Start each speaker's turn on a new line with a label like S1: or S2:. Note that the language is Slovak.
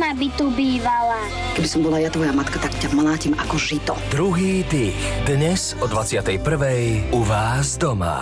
S1: mama by tu bývala.
S2: Keby som bola ja tvoja matka, tak ťa mlátim ako žito.
S3: Druhý dých. Dnes o 21:00 u vás doma.